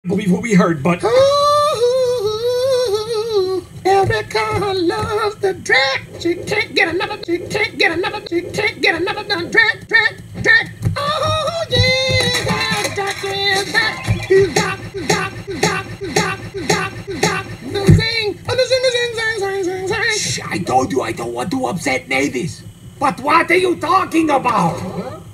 believe what we heard, but... Ooh, Erica loves the drag. She can't get another, she can't get another, she can't get another drag, drag, drag. Oh yeah, drag is back. He's got, the zing, the zing, zing, zing, zing, zing, zing. Shh, I told you I don't want to upset Mavis. But what are you talking about?